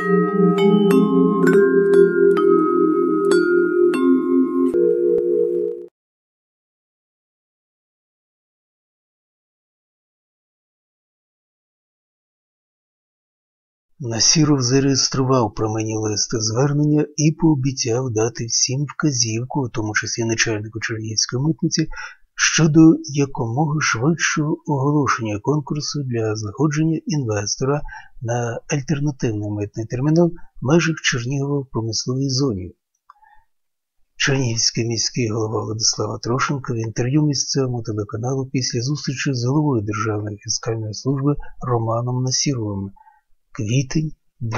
Насіров зареєстрував про мені лист звернення і пообіцяв дати всім вказівку, у тому числі начальнику Чернігівської митниці, щодо якомога швидшого оголошення конкурсу для знаходження інвестора на альтернативний митний термінал в межах Чернігова в промисловій зоні. Чернігівський міський голова Владислав Трошенко в інтерв'ю місцевому телеканалу після зустрічі з головою Державної фіскальної служби Романом Насіровим. Квітень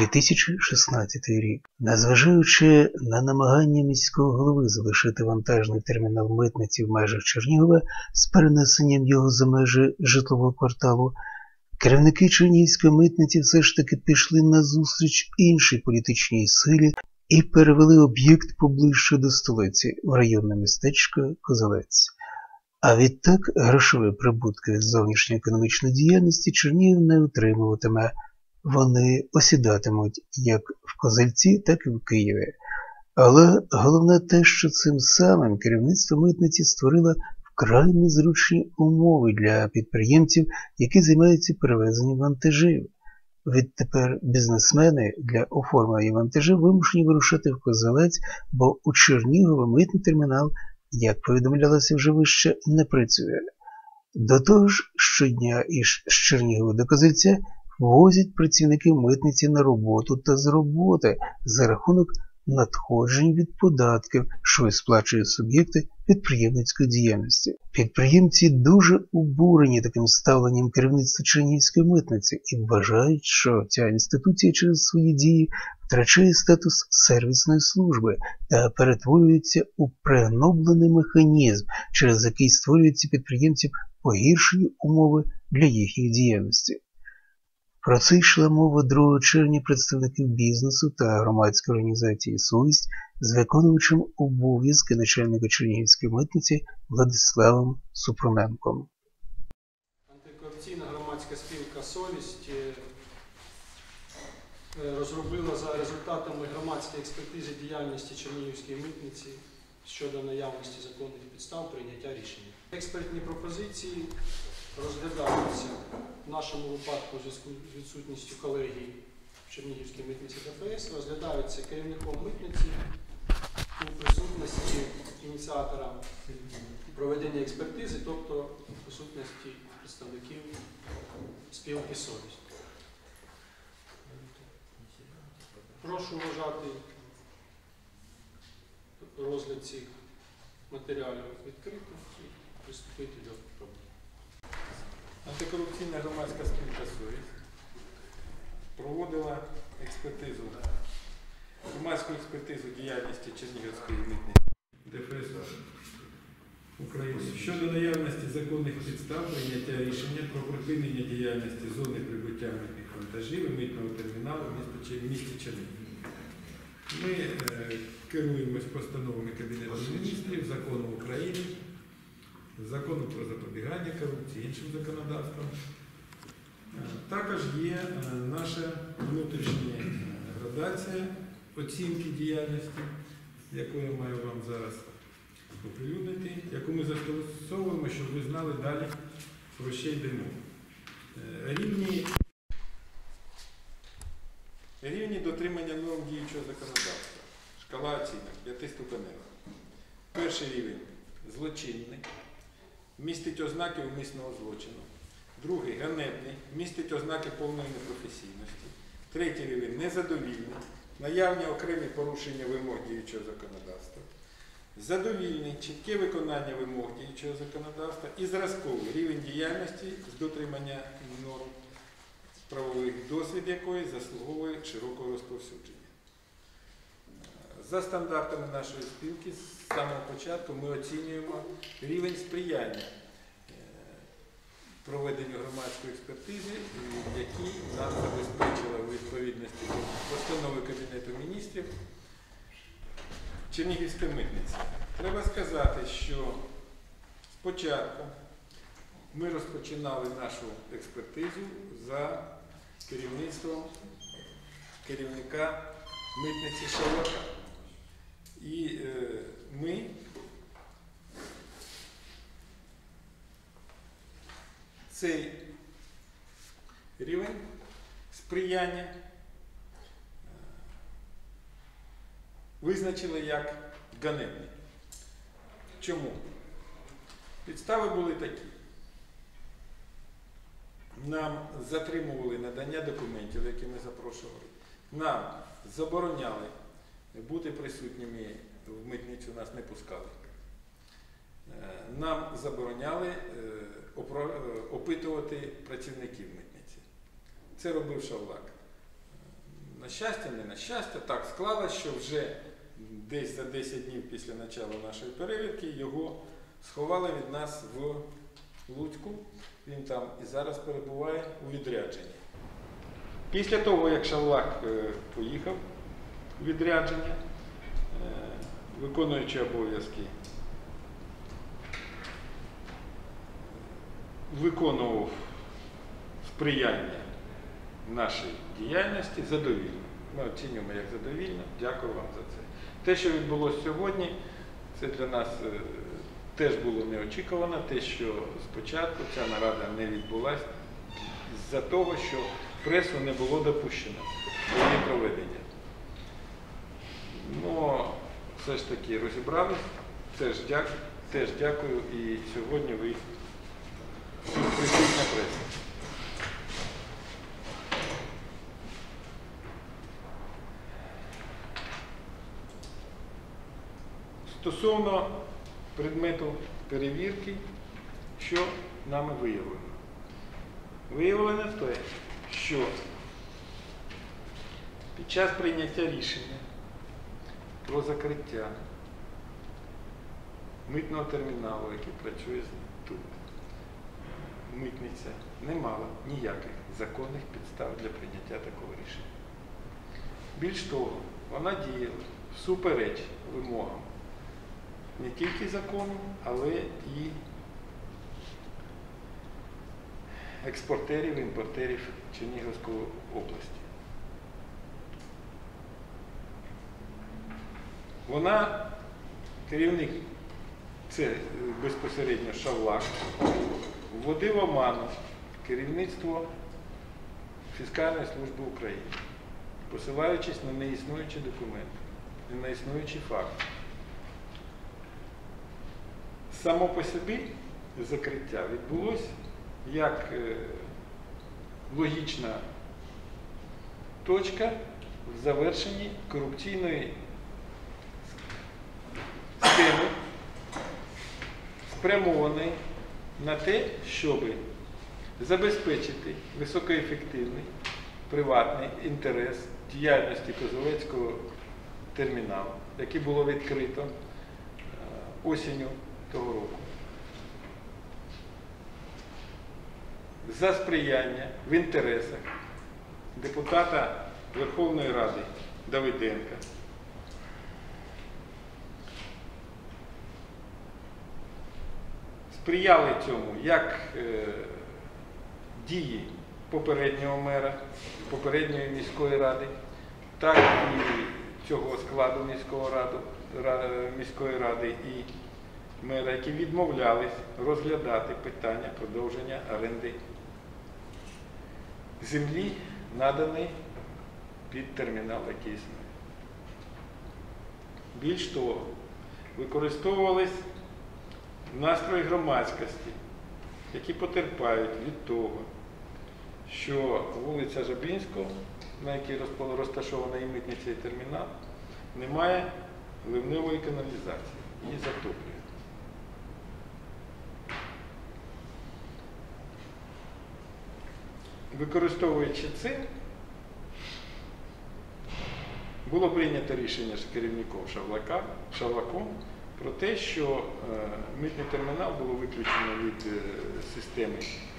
2016 рік. Незважаючи на намагання міського голови залишити вантажний термінал митниці в межах Чернігова з перенесенням його за межі житлового кварталу, керівники Чернігівської митниці все ж таки пішли на зустріч іншій політичній силі і перевели об'єкт поближче до столиці, в районне містечко Козелець. А відтак грошові прибутки від зовнішньоекономічної діяльності Чернігів не отримуватиме. Вони осідатимуть як в Козельці, так і в Києві. Але головне те, що цим самим керівництво митниці створило вкрай незручні умови для підприємців, які займаються перевезенням вантажів. Відтепер бізнесмени для оформлення вантажів вимушені вирушати в Козелець, бо у Чернігові митний термінал, як повідомлялося вже вище, не працює. До того ж, щодня із Чернігова до Козельця возять працівників митниці на роботу та з роботи за рахунок надходжень від податків, що сплачують суб'єкти підприємницької діяльності. Підприємці дуже обурені таким ставленням керівництва Чернігівської митниці і вважають, що ця інституція через свої дії втрачає статус сервісної служби та перетворюється у пригноблений механізм, через який створюються підприємців погіршені умови для їхньої діяльності. Про це йшла мова 2 червня представників бізнесу та громадської організації «Совість» з виконувачем обов'язки начальника Чернігівської митниці Владиславом Супруненком. Антикорупційна громадська спілка «Совість» розробила за результатами громадської експертизи діяльності Чернігівської митниці щодо наявності законних підстав прийняття рішення. Експертні пропозиції розглядаються в нашому випадку в зв'язку з відсутністю колегії в Чернігівській митниці ДФС, розглядаються керівником митниці у присутності ініціатора проведення експертизи, тобто в присутності представників спілки «Совість». Прошу вважати розгляд цих матеріалів відкритим і приступити до роботи. Антикорупційна громадська спілка «Совість» проводила експертизу, громадську експертизу діяльності Чернігівської митниці ДФС України щодо наявності законних підстав прийняття рішення про припинення діяльності зони прибуття митних вантажів і митного терміналу в місті Чернігів. Ми керуємось постановами Кабінету Міністрів, Закону України, Закону про запобігання корупції, іншим законодавством. Також є наша внутрішня градація оцінки діяльності, яку я маю вам зараз оприлюднити, яку ми застосовуємо, щоб ви знали далі, про що йдемо. Рівні дотримання норм діючого законодавства. Шкала оцінок 5-ступенева. Перший рівень – злочинний, містить ознаки умисного злочину. Другий – ганебний, містить ознаки повної непрофесійності. Третій рівень – незадовільний, наявні окремі порушення вимог діючого законодавства. Задовільний, чітке виконання вимог діючого законодавства і зразковий рівень діяльності з дотримання норм, правових досвід якої заслуговує широкого розповсюдження. За стандартами нашої спілки з самого початку ми оцінюємо рівень сприяння проведенню громадської експертизи, які нам забезпечила у відповідності до постанови Кабінету Міністрів Чернігівська митниця. Треба сказати, що спочатку ми розпочинали нашу експертизу за керівництвом керівника митниці Шавлака. І ми цей рівень сприяння визначили як ганебний. Чому? Підстави були такі. Нам затримували надання документів, які ми запрошували. Нам забороняли бути присутніми в митницю, нас не пускали. Нам забороняли опитувати працівників митниці. Це робив Шавлак. На щастя, не на щастя, так склалося, що вже десь за 10 днів після початку нашої перевірки його сховали від нас в Луцьку. Він там і зараз перебуває у відрядженні. Після того, як Шавлак поїхав у відрядження, виконуючи обов'язки, виконував сприяння нашій діяльності задовільно. Ми оцінюємо як задовільно. Дякую вам за це. Те, що відбулося сьогодні, це для нас теж було неочікувано. Те, що спочатку ця нарада не відбулася з-за того, що пресу не було допущено до її проведення. Ну, все ж таки розібрались. Теж дякую. І сьогодні ви присутня преса. Стосовно предмету перевірки, що нами виявлено? Виявлено те, що під час прийняття рішення про закриття митного терміналу, який працює тут, митниця не мала ніяких законних підстав для прийняття такого рішення. Більш того, вона діяла всупереч вимогам не тільки закону, але і експортерів, імпортерів Чернігівської області. Вона, керівник, це безпосередньо Шавлак, вводив оману керівництво Фіскальної служби України, посилаючись на неіснуючі документи, на існуючі факти. Само по собі закриття відбулося як логічна точка в завершенні корупційної схеми, спрямованої на те, щоб забезпечити високоефективний приватний інтерес діяльності Козелецького терміналу, який було відкрито осінню того року. За сприяння в інтересах депутата Верховної Ради Давиденка, сприяли цьому як дії попереднього мера, попередньої міської ради, так і цього складу міської ради і мера, які відмовлялись розглядати питання продовження оренди землі, наданої під термінал, який існує. Більш того, використовувались настрої громадськості, які потерпають від того, що вулиця Жабінського, на якій розташована і митниця, і термінал, немає ливневої каналізації, її затоплює. Використовуючи це, було прийнято рішення з керівником Шавлаком про те, що митний термінал було виключено від системи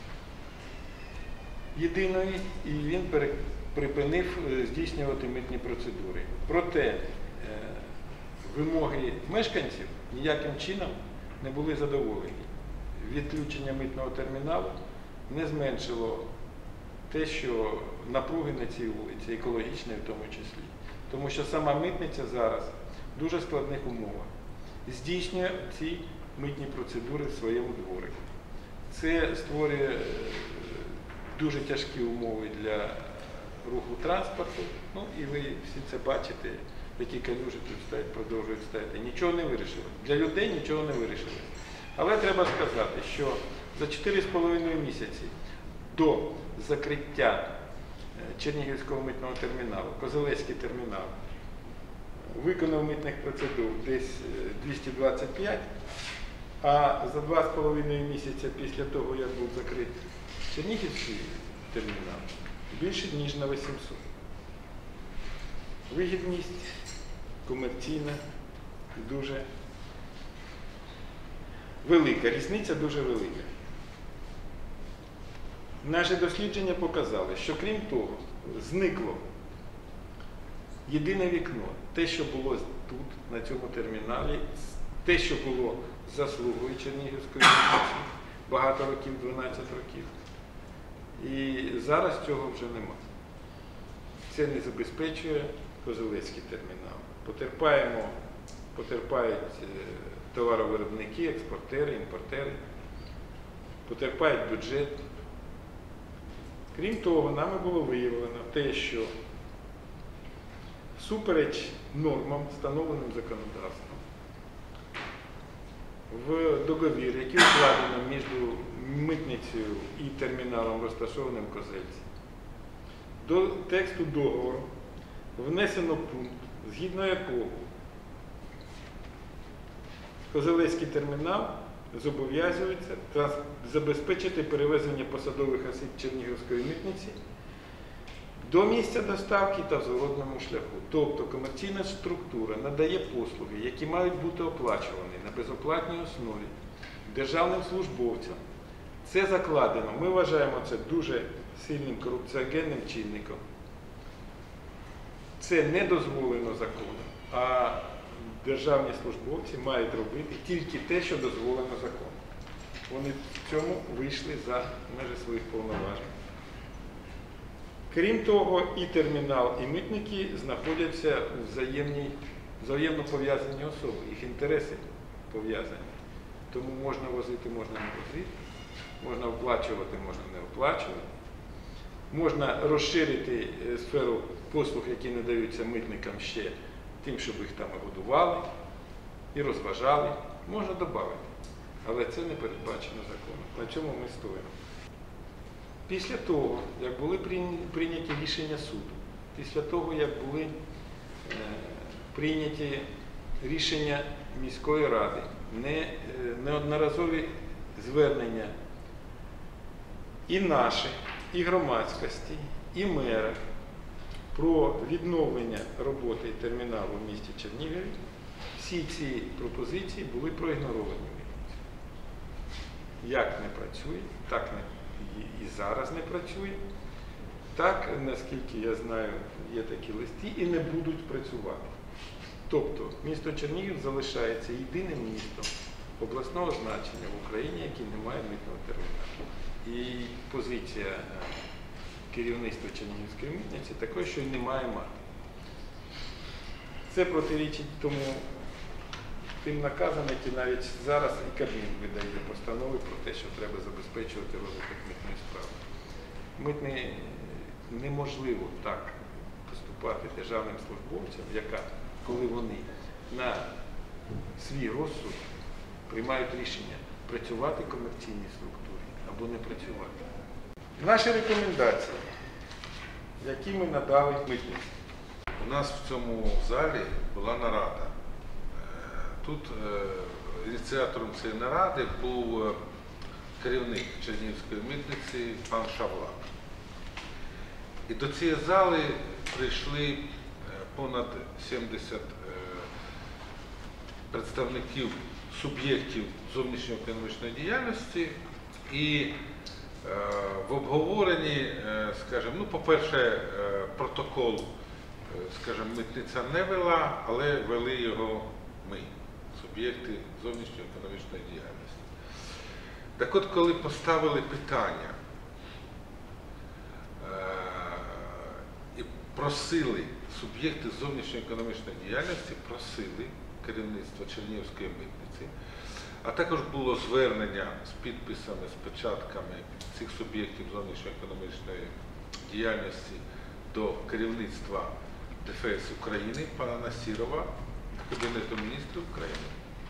єдиної, і він припинив здійснювати митні процедури. Проте вимоги мешканців ніяким чином не були задоволені. Відключення митного терміналу не зменшило те, що напруги на цій вулиці, екологічні в тому числі. Тому що сама митниця зараз в дуже складних умовах здійснює ці митні процедури в своєму дворику. Це створює дуже тяжкі умови для руху транспорту. Ну і ви всі це бачите, які калюжі тут стоять, продовжують стояти. Нічого не вирішили. Для людей нічого не вирішили. Але треба сказати, що за 4,5 місяці до закриття Чернігівського митного терміналу, Козелецький термінал, виконав митних процедур десь 225, а за 2,5 місяця після того, як був закритий Чернігівський термінал, більше ніж на 800. Вигідність комерційна дуже велика, різниця дуже велика. Наші дослідження показали, що крім того, зникло єдине вікно, те, що було тут, на цьому терміналі, те, що було заслугою Чернігівської митниці, багато років, 12 років. І зараз цього вже нема. Це не забезпечує Козелецький термінал. Потерпають товаровиробники, експортери, імпортери, потерпають бюджет. Крім того, нами було виявлено те, що всупереч нормам, встановленим законодавством, в договір, який укладено між митницею і терміналом, розташованим в Козельці, до тексту договору внесено пункт, згідно якого Козелецький термінал зобов'язується забезпечити перевезення посадових осіб Чернігівської митниці до місця доставки та в зворотному шляху. Тобто комерційна структура надає послуги, які мають бути оплачувані на безоплатній основі державним службовцям. Це закладено. Ми вважаємо це дуже сильним корупціогенним чинником. Це не дозволено законом, а державні службовці мають робити тільки те, що дозволено законом. Вони в цьому вийшли за межі своїх повноважень. Крім того, і термінал, і митники знаходяться у взаємно пов'язані особи, їх інтереси пов'язані. Тому можна возити, можна не возити, можна оплачувати, можна не оплачувати. Можна розширити сферу послуг, які надаються митникам ще тим, щоб їх там і годували, і розважали. Можна додати. Але це не передбачено законом. На чому ми стоїмо? Після того, як були прийняті рішення суду, після того, як були прийняті рішення міської ради, неодноразові звернення і наші, і громадськості, і мера про відновлення роботи терміналу в місті Чернігові, всі ці пропозиції були проігноровані. Як не працює, так і зараз не працює. Так, наскільки я знаю, є такі листи і не будуть працювати. Тобто місто Чернігів залишається єдиним містом обласного значення в Україні, який не має митного терміналу. І позиція керівництва Чернігівської митниці такої, що й не має мати. Це протирічить тим наказам, які навіть зараз і Кабмін видає постанови про те, що треба забезпечувати розвиток митної справи. Неможливо так поступати державним службовцям, коли вони на свій розсуд приймають рішення працювати в комерційній структурі або не працювати. Наші рекомендації, які ми надали митниці. У нас в цьому залі була нарада. Тут ініціатором цієї наради був керівник Чернігівської митниці пан Шавлак. І до цієї зали прийшли понад 70 представників суб'єктів зовнішньоекономічної діяльності. І в обговоренні, скажімо, по-перше, протокол, скажімо, митниця не вела, але вели його ми, суб'єкти зовнішньоекономічної діяльності. Так от, коли поставили питання просили суб'єкти зовнішньої економічної діяльності, просили керівництво Чернігівської митниці, а також було звернення з підписами, з печатками цих суб'єктів зовнішньої економічної діяльності до керівництва ДФС України пана Насірова, Кабінету міністрів України.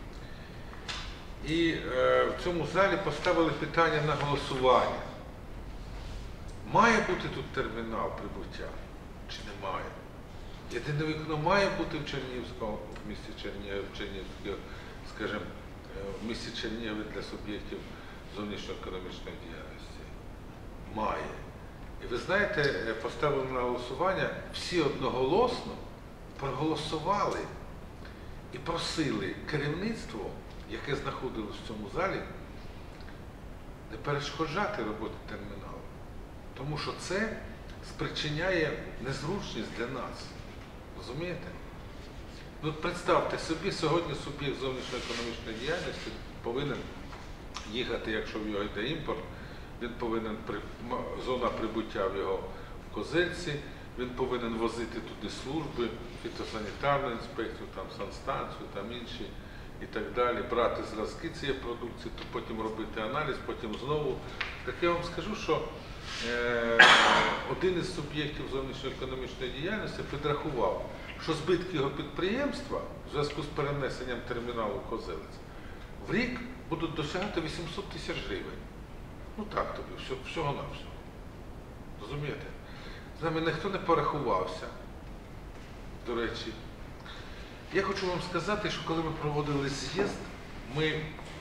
І в цьому залі поставили питання на голосування. Має бути тут термінал прибуття чи немає? Єдине вікно має бути в Чернігівському, в місті Чернігів, скажімо, в місті Чернігові для суб'єктів зовнішньоекономічної діяльності? Має. І ви знаєте, поставили на голосування, всі одноголосно проголосували і просили керівництво, яке знаходилось в цьому залі, не перешкоджати роботі терміналу. Тому що це спричиняє незручність для нас. Розумієте? Ну, представте собі, сьогодні суб'єкт зовнішньоекономічної діяльності повинен їхати, якщо в його йде імпорт, він повинен, зона прибуття в його в Козельці, він повинен возити туди служби, фітосанітарну інспекцію, там санстанцію, там інші і так далі, брати зразки цієї продукції, то потім робити аналіз, потім знову. Так я вам скажу, що один із суб'єктів зовнішньоекономічної діяльності підрахував, що збитки його підприємства в зв'язку з перенесенням терміналу Козелець в рік будуть досягати 800 тисяч гривень. Ну так тобі, всього-навсього. Розумієте? З нами ніхто не порахувався, до речі. Я хочу вам сказати, що коли ми проводили з'їзд, ми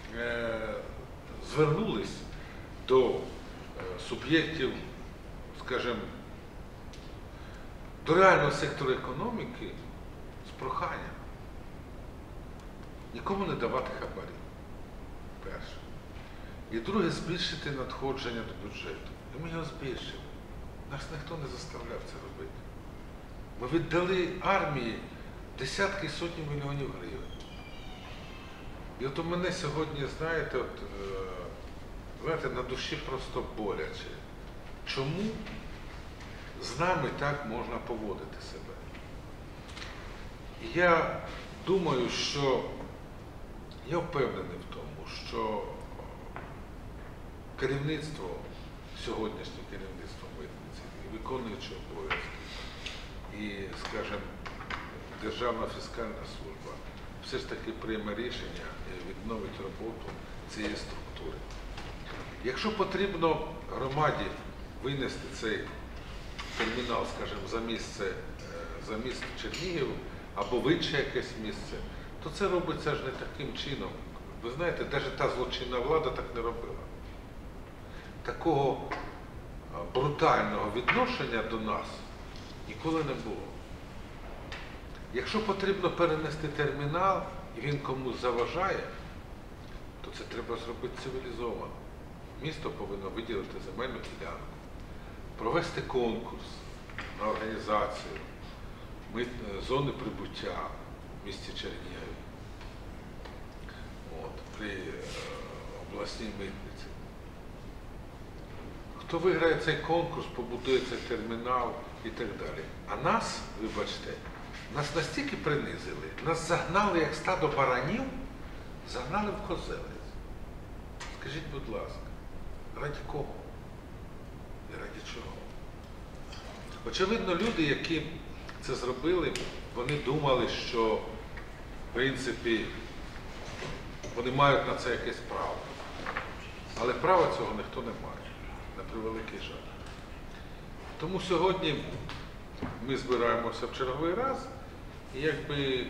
звернулись до суб'єктів, скажімо, до реального сектору економіки з проханням нікому не давати хабарі. Перше. І друге, збільшити надходження до бюджету. І ми його збільшили. Нас ніхто не заставляв це робити. Ми віддали армії десятки і сотні мільйонів гривень. І от у мене сьогодні, знаєте, на душі просто боляче. Чому з нами так можна поводити себе? І я думаю, що я впевнений в тому, що керівництво, сьогоднішнє керівництво митниці, виконуючи обов'язки, і, скажімо, Державна фіскальна служба все ж таки прийме рішення і відновить роботу цієї структури. Якщо потрібно громаді винести цей термінал, скажімо, за місто Чернігів або в інше якесь місце, то це робиться ж не таким чином. Ви знаєте, навіть та злочинна влада так не робила. Такого брутального відношення до нас ніколи не було. Якщо потрібно перенести термінал, і він комусь заважає, то це треба зробити цивілізовано. Місто повинно виділити земельну ділянку, провести конкурс на організацію зони прибуття в місті Чернігові, при обласній митниці. Хто виграє цей конкурс, побудує цей термінал і так далі. А нас, вибачте, нас настільки принизили, нас загнали, як стадо баранів, загнали в Козелець. Скажіть, будь ласка, раді кого? І раді чого? Очевидно, люди, які це зробили, вони думали, що, в принципі, вони мають на це якесь право. Але права цього ніхто не має, на превеликий жаль. Тому сьогодні ми збираємося в черговий раз, і якби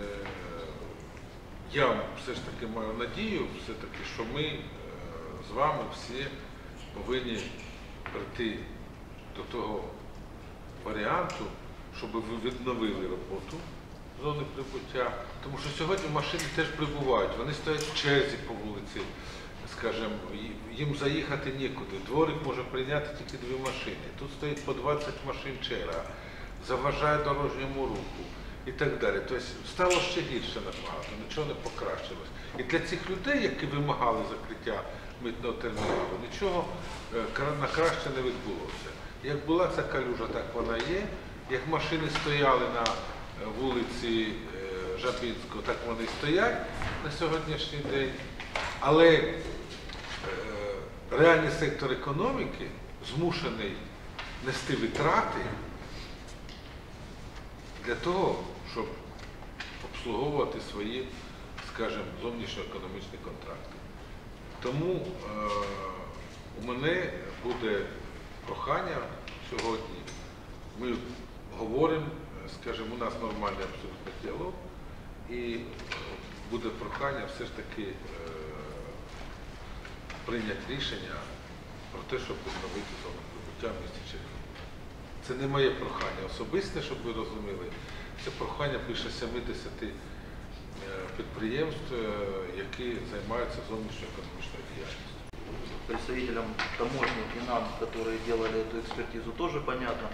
я все ж таки маю надію, все-таки, що ми з вами всі повинні прийти до того варіанту, щоб ви відновили роботу зони прибуття. Тому що сьогодні машини теж прибувають, вони стоять в черзі по вулиці, скажімо, їм заїхати нікуди. Дворик може прийняти тільки 2 машини. Тут стоїть по 20 машин черга, заважає дорожньому руху і так далі. Тобто стало ще гірше набагато, нічого не покращилось. І для цих людей, які вимагали закриття митного терміналу, нічого на краще не відбулося. Як була ця калюжа, так вона є. Як машини стояли на вулиці Жабінського, так вони і стоять на сьогоднішній день. Але реальний сектор економіки змушений нести витрати для того, щоб обслуговувати свої, скажімо, зовнішньоекономічні контракти. Тому у мене буде прохання сьогодні. Ми говоримо, скажімо, у нас нормальний абсолютно діалог, і буде прохання все ж таки прийняти рішення про те, щоб відновити зону прибуття в місті Чернігів. Це не моє прохання особисте, щоб ви розуміли. Це прохання більше 70 підприємств, які займаються зовнішньоекономічною діяльністю. Представителям таможни и нам, которые делали эту экспертизу, тоже понятно.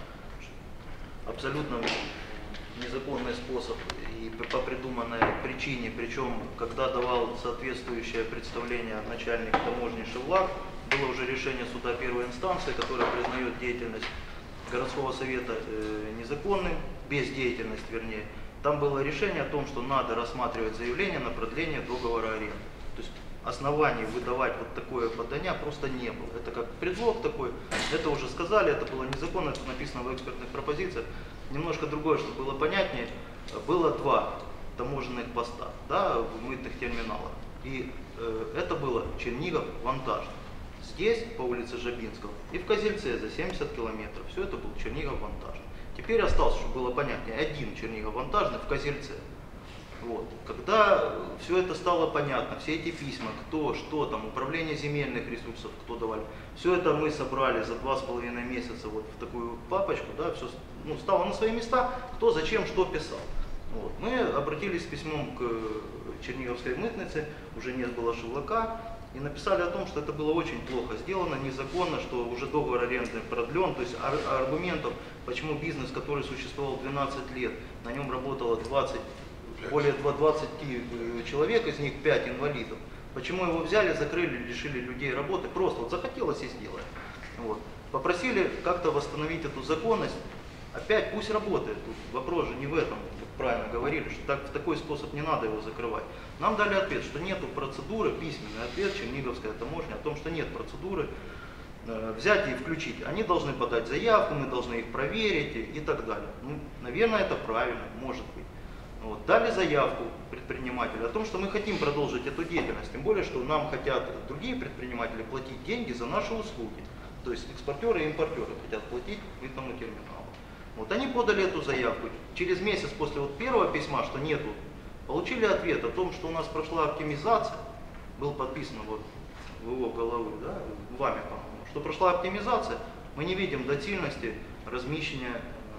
Абсолютно незаконный способ и по придуманной причине, причем когда давал соответствующее представление начальник таможни Шевлак, было уже решение суда первой инстанции, которое признает деятельность городского совета незаконным, бездеятельность вернее. Там было решение о том, что надо рассматривать заявление на продление договора аренды. То есть оснований выдавать вот такое подание просто не было. Это как предлог такой, это уже сказали, это было незаконно, это написано в экспертных пропозициях. Немножко другое, чтобы было понятнее, было два таможенных поста, да, в мытных терминалах. И это было Чернигов, Вантажный. Здесь, по улице Жабинского, и в Козельце за 70 километров. Все это был Чернигов, Вантажный. Теперь остался, чтобы было понятнее, один Чернигов, Вантажный в Козельце. Вот. Когда все это стало понятно, все эти письма, кто, что там, управление земельных ресурсов, кто давали, все это мы собрали за 2,5 месяца вот в такую папочку, да, все стало на свои места, кто зачем что писал. Вот. Мы обратились с письмом к Черниговской мытнице, уже не было Шевлака, и написали о том, что это было очень плохо сделано, незаконно, что уже договор аренды продлен, то есть аргументов, почему бизнес, который существовал 12 лет, на нем работало более 20 человек, из них 5 инвалидов. Почему его взяли, закрыли, лишили людей работы? Просто вот захотелось и сделали. Вот. Попросили как-то восстановить эту законность. Опять пусть работает. Тут вопрос же не в этом. Как правильно говорили, что в такой способ не надо его закрывать. Нам дали ответ, что нет процедуры, письменный ответ Черниговская таможня о том, что нет процедуры взять и включить. Они должны подать заявку, мы должны их проверить и так далее. Ну, наверное, это правильно, может быть. Вот. Дали заявку предпринимателю о том, что мы хотим продолжить эту деятельность, тем более, что нам хотят другие предприниматели платить деньги за наши услуги. То есть экспортеры и импортеры хотят платить мытному терминалу. Вот они подали эту заявку. Через месяц после вот первого письма, что нету, получили ответ о том, что у нас прошла оптимизация, был подписан вот в его головы, да, вами, по-моему, что прошла оптимизация, мы не видим доцільності размещения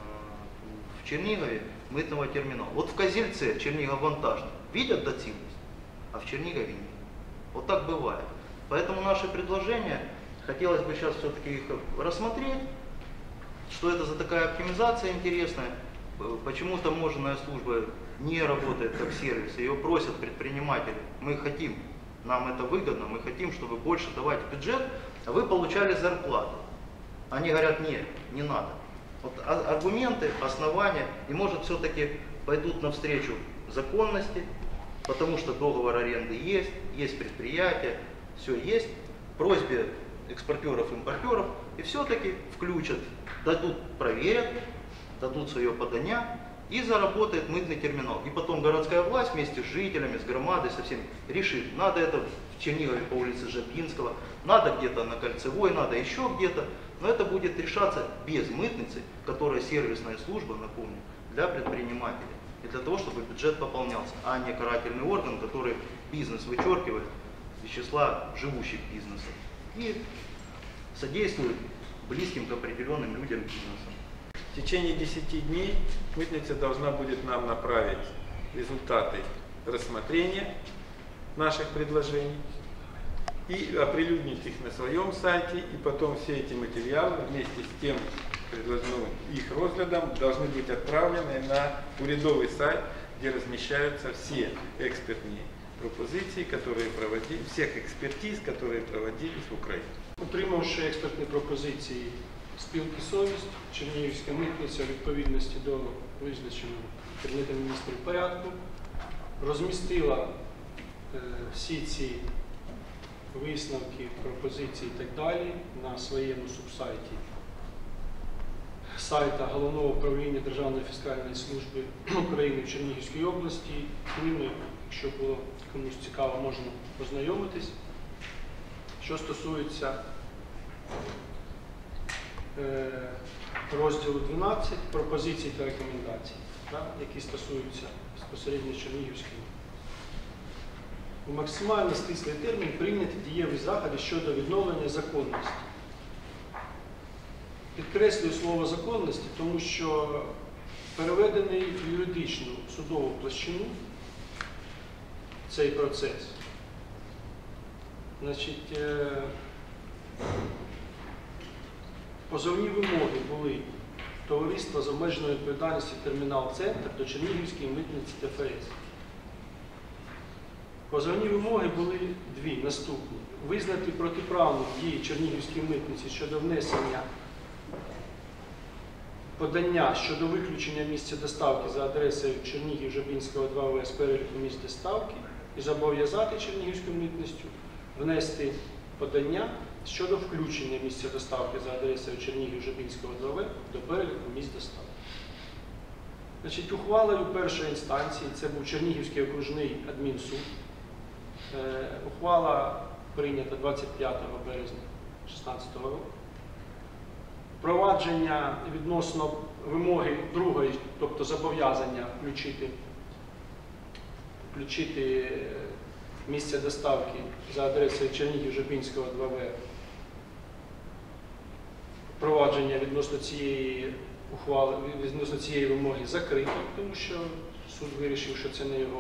в Чернигове мытного терминала. Вот в Козельце, Чернигов-Вантажный, видят доцільность, а в Чернигове нет. Вот так бывает. Поэтому наше предложение, хотелось бы сейчас все-таки их рассмотреть, что это за такая оптимизация интересная, почему таможенная служба не работает как сервис, ее просят предприниматели, мы хотим, нам это выгодно, мы хотим, чтобы больше давать в бюджет, а вы получали зарплату. Они говорят, нет, не надо. Вот аргументы, основания, и может все-таки пойдут навстречу законности, потому что договор аренды есть предприятие, все есть, просьбе экспортеров, импортеров, и все-таки включат, проверят, дадут свое подание, и заработает мытный терминал. И потом городская власть вместе с жителями, с громадой, со всеми решит, надо это в Чернигове по улице Жабинского, надо где-то на Кольцевой, надо еще где-то. Но это будет решаться без мытницы, которая сервисная служба, напомню, для предпринимателей. И для того, чтобы бюджет пополнялся, а не карательный орган, который бизнес вычеркивает из числа живущих бизнесов и содействует близким к определенным людям бизнесам. В течение 10 дней мытница должна будет нам направить результаты рассмотрения наших предложений и оприлюднить их на своем сайте, и потом все эти материалы вместе с тем их розглядом должны быть отправлены на урядовый сайт, где размещаются все экспертные пропозиції, которые всех экспертиз, которые проводились в Украине. Утримавши експертні пропозиції спілки «Совість», Чернігівська митниця у відповідності до визначеного Кабінетом Міністрів порядку розмістила всі ці висновки, пропозиції і так далі на своєму субсайті сайта Головного управління Державної фіскальної служби України в Чернігівській області. З ними, якщо було комусь цікаво, можна познайомитись. Що стосується розділу 12 пропозицій та рекомендацій, які стосуються безпосередньо Чернігівської. У максимально стислий термін прийняті дієві заходи щодо відновлення законності. Підкреслюю слово законності, тому що переведений в юридичну судову площину цей процес. Значить, позовні вимоги були товариства з обмеженою відповідальністю «Термінал-Центр» до Чернігівської митниці ДФС. Позовні вимоги були дві наступні. Визнати протиправну дії Чернігівської митниці щодо внесення подання щодо виключення місця доставки за адресою Чернігів-Жабінського 2В з переліку місць доставки і зобов'язати Чернігівську митницю внести подання щодо включення місця доставки за адресою Чернігів-Жабінського 2В до переліку місць доставки. Значить, ухвалою першої інстанції, це був Чернігівський окружний адмінсуд, ухвала прийнята 25 березня 2016 року. Провадження відносно вимоги другої, тобто зобов'язання включити місце доставки за адресою Чернігів-Жабінського 2В. Провадження відносно цієї ухвали, відносно цієї вимоги закрито, тому що суд вирішив, що це не його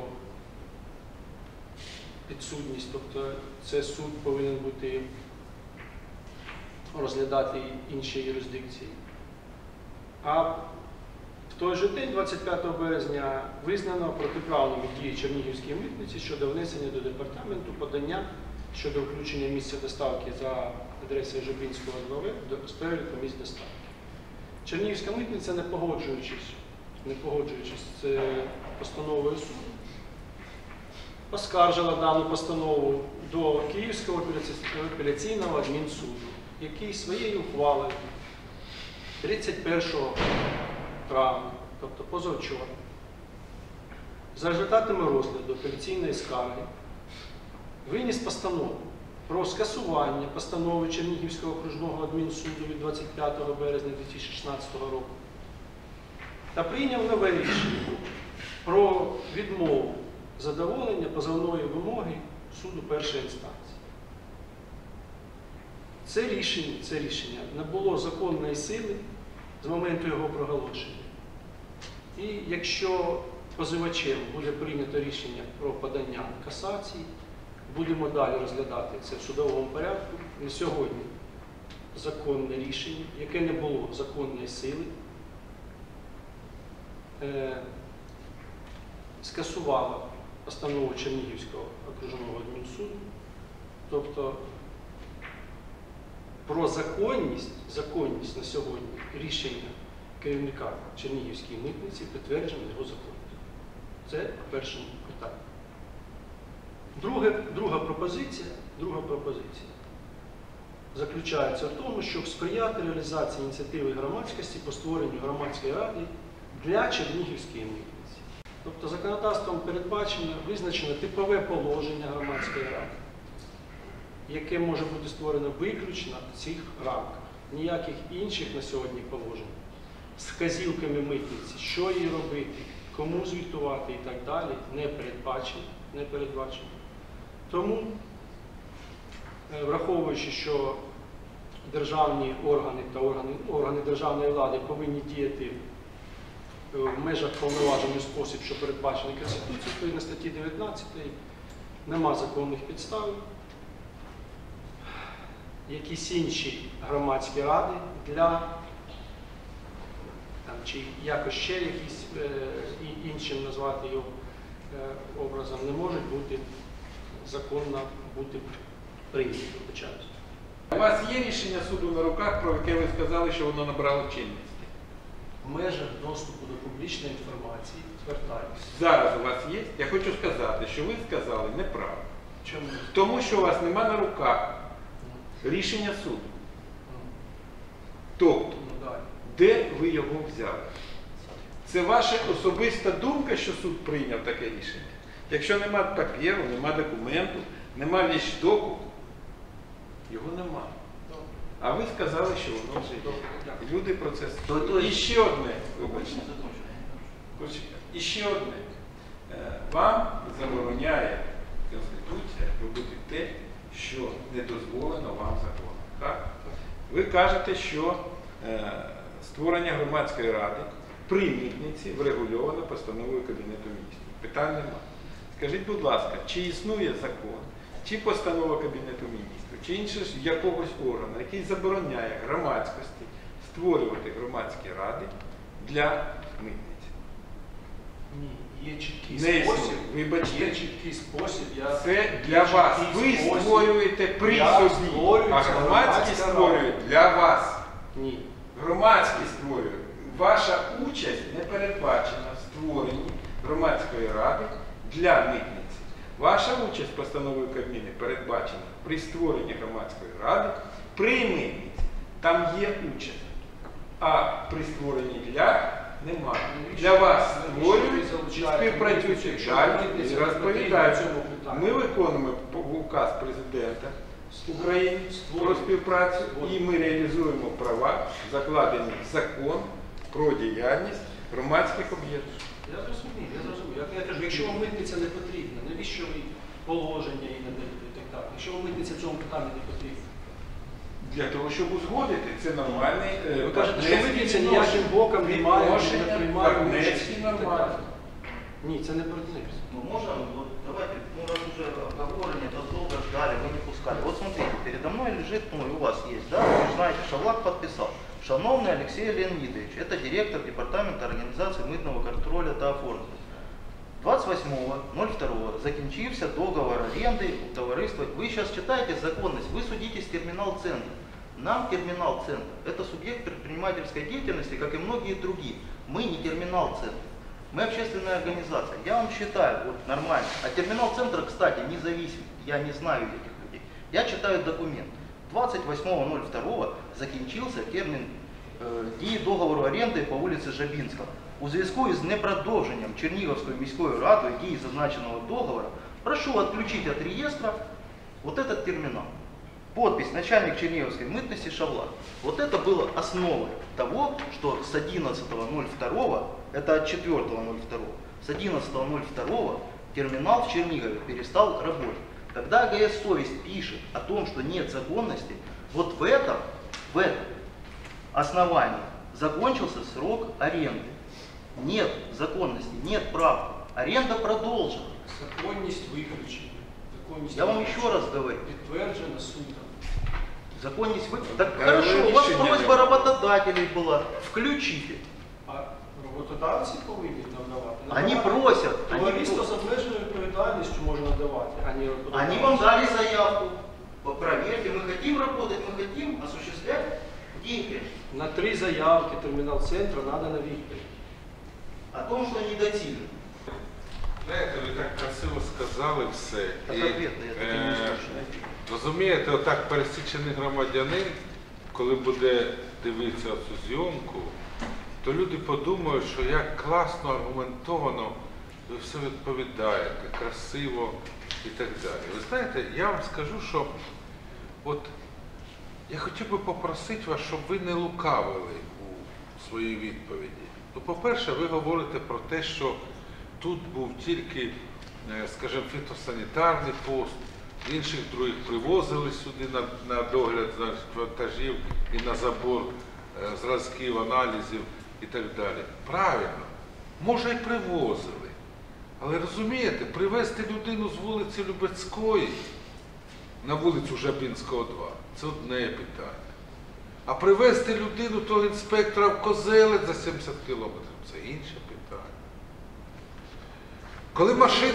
підсудність, тобто це суд повинен бути розглядати інші юрисдикції. А в той же день, 25 березня, визнано протиправними дії Чернігівської митниці щодо внесення до департаменту подання щодо включення місця доставки за адресою Жабінського 2В з переліку місць доставки. Чернігівська митниця, не погоджуючись з постановою суду, оскаржила дану постанову до Київського апеляційного адмінсуду, який своєю ухвалою 31 травня, тобто позавчора, за результатами розгляду апеляційної скарги, виніс постанову про скасування постанови Чернігівського окружного адмінсуду від 25 березня 2016 року та прийняв нове рішення про відмову задоволення позовної вимоги суду першої інстанції. Це рішення набуло законної сили з моменту його проголошення. І якщо позивачем буде прийнято рішення про подання касації, будемо далі розглядати це в судовому порядку. На сьогодні законне рішення, яке не було законної сили, скасувало постанову Чернігівського окружного адмінсуду, тобто про законність на сьогодні рішення керівника Чернігівської митниці підтверджено його законність. Це по першому питанню. Друга пропозиція заключається в тому, щоб сприяти реалізації ініціативи громадськості по створенню громадської ради для Чернігівської митниці. Тобто законодавством передбачено, визначено типове положення громадської ради, яке може бути створено виключно в цих рамках. Ніяких інших на сьогодні положень з вказівками митниці, що їй робити, кому звітувати і так далі, не передбачено. Тому, враховуючи, що державні органи та органи державної влади повинні діяти в межах повноважений спосіб, що передбачений Конституцією, відповідно статті 19, нема законних підстав. Якісь інші громадські ради для, чи якось ще якісь іншим назвати його образом, не можуть бути законно бути прийняті. У вас є рішення суду на руках, про яке ви сказали, що воно набрало чинності? В межах доступу до публічної інформації звертаюся. Зараз у вас є? Я хочу сказати, що ви сказали неправду. Чому? Тому що у вас нема на руках рішення суду. Тобто, Ну, далі. де ви його взяли? Це ваша особиста думка, що суд прийняв таке рішення? Якщо нема паперу, нема документу, нема віщдоку, його нема. А ви сказали, що воно вже є. І люди про це То- І ще одне, вибачте. І ще одне. Вам забороняє Конституція робити те, що не дозволено вам законом. Так? Ви кажете, що створення громадської ради при митниці врегульовано постановою Кабінету Міністрів. Питань немає. Скажіть, будь ласка, чи існує закон, чи постанова Кабінету Міністрів, чи іншого якогось органу, який забороняє громадськості створювати громадські ради для митниці? Ні, є чіткий Не існує. спосіб. Вибачте. Є чіткий спосіб. Це для вас. Ви створюєте при собі, а громадські створюють для вас. Ні. Громадські створюють. Ваша участь не передбачена в створенні громадської ради для митниці. Ваша участь постановою Кабміну передбачена при створенні громадської ради при митниці. Там є участь. А при створенні для немає. Для вас створюють і співпрацюють. Далі розповідають. Ми виконуємо указ президента України про співпрацю і ми реалізуємо права, закладені в закон про діяльність громадських об'єднань. Я зрозумів. Я кажу, якщо вам митниця не потрібна, навіщо ви положення і надаєте і так далі? Якщо вам митниця в цьому питанні не потрібна. Для того, щоб узгодити, це нормальний Ви кажете, що митниця ніяким боком не має, не приймає партнерські участь. нормально. Ні, це не партнерство. Ну, можно, вот, давайте, ну, раз уже обговорение, то долго ждали, вы не пускали. Вот смотрите, передо мной лежит, ну, и у вас есть, да, вы знаете, Шавлак подписал. Шановный Алексей Леонидович, это директор департамента организации мытного контроля та оформления. 28.02 закінчився договор аренды у товариства. Вы сейчас читаете законность, вы судитесь терминал-центр. Нам терминал-центр – это субъект предпринимательской деятельности, как и многие другие. Мы не терминал-центр. Мы общественная организация. Я вам считаю, вот нормально. А терминал-центр, кстати, независим. Я не знаю этих людей. Я читаю документ. 28.02 закінчився термін дії договору оренди по вулиці Жабінського. У зв'язку із непродовженням Чернігівською міською радою дії зазначеного договору, прошу отключить от реестра вот этот терминал. Подпись начальник Черниговской мытности Шавлак. Вот это было основой того, что с 11.02, это от 4.02, с 11.02 терминал в Чернигове перестал работать. Когда АГС «Совесть» пишет о том, что нет законности, вот в этом основании закончился срок аренды. Нет законности, нет прав. Аренда продолжена. Законність виключена. Законність Я вам виключена. еще раз говорю. Підтверджена судом. Законность вы... Так хорошо, у вас просьба работодателей была. Включите. А роботодавці повинні надавати. Они просят. Товариство з обмеженою відповідальністю може надавати, а не роботодавці. Они вам дали заявку. Проверьте, мы хотим работать, мы хотим осуществлять деятельность. На 3 заявки термінал центру надана відповідь. О том, что недотильно. Знаєте, ви так красиво сказали все. Так І, ответно, я таки не слышу. розумієте, отак пересічений громадянин, коли буде дивитися цю зйомку, то люди подумають, що як класно, аргументовано ви все відповідаєте, красиво і так далі. Ви знаєте, я вам скажу, що от я хотів би попросити вас, щоб ви не лукавили у своїй відповіді. Ну, по-перше, ви говорите про те, що тут був тільки, скажімо, фітосанітарний пост, інших других привозили сюди на догляд вантажів і на забор зразків, аналізів і так далі. Правильно, може і привозили. Але розумієте, привезти людину з вулиці Любецької на вулицю Жабінського, 2 – це одне питання. А привезти людину, того інспектора в Козелець за 70 кілометрів – це інше питання.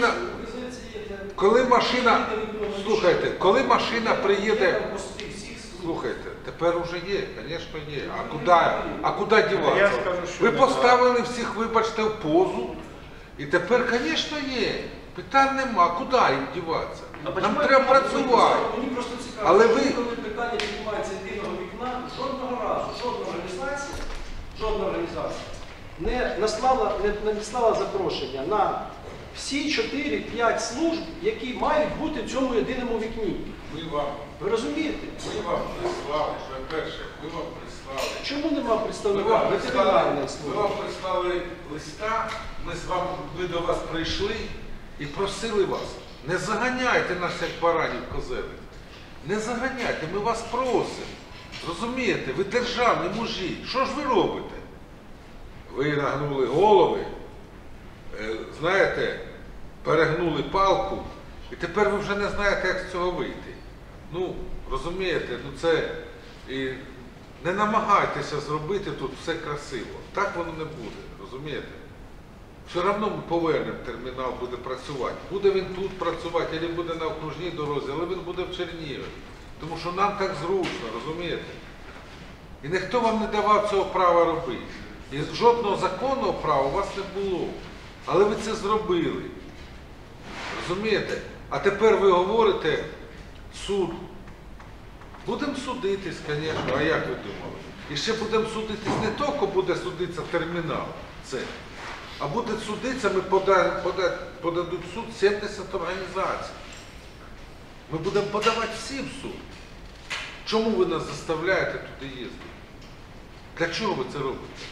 Коли машина, слухайте, коли машина приїде, Слухайте, тепер уже є, звісно є. А куди діватися? Я скажу, що Ви нема. поставили всіх, вибачте, в позу, і тепер, звісно, є. Питань нема, куди їм діватися? Нам треба працювати. Мені просто цікаво, Але що ви- коли питання піднімається єдиного вікна, жодного разу, жодна організація не надіслала запрошення на всі 4-5 служб, які мають бути в цьому єдиному вікні. Ви розумієте? Ми вам прислали, що перше, ми вам прислали. Чому нема Ми представника вам прислали, ветеринарної ми служби? вам прислали листа, ми до вас прийшли і просили вас, не заганяйте нас як баранів козели. Не заганяйте, ми вас просимо. Розумієте, ви державні мужі. Що ж ви робите? Ви нагнули голови, знаєте, перегнули палку, і тепер ви вже не знаєте, як з цього вийти. Ну, розумієте, ну це і не намагайтеся зробити тут все красиво. Так воно не буде, розумієте? Все одно ми повернемо, термінал буде працювати. Буде він тут працювати, або буде на окружній дорозі, але він буде в Чернігові. Тому що нам так зручно, розумієте? І ніхто вам не давав цього права робити. І жодного законного права у вас не було. Але ви це зробили. Розумієте? А тепер ви говорите, суд. Будемо судитись, звісно, а як ви думали? І ще будемо судитись не тільки буде судитися термінал, це, а буде судитися, ми подадуть в суд 70 організацій. Ми будемо подавати всі в суд. Чому ви нас заставляєте туди їздити? Для чого ви це робите?